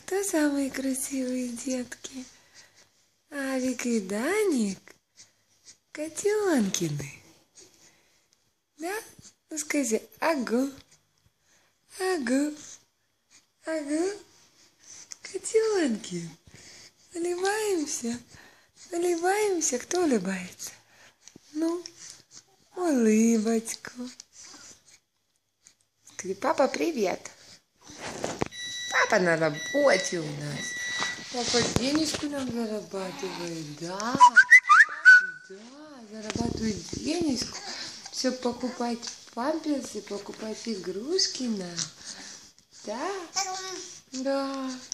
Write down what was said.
Кто самые красивые детки? Авик и Даник? Котенкины. Да? Ну скажи, агу. Агу. Агу. Котенки. Улыбаемся. Улыбаемся. Кто улыбается? Ну, улыбочку. Скажи, папа, привет. Папа на работе у нас. Папа денежку нам зарабатывает, да. Да, зарабатывает денежку. Все покупать памперсы, покупать игрушки нам. Да? Да.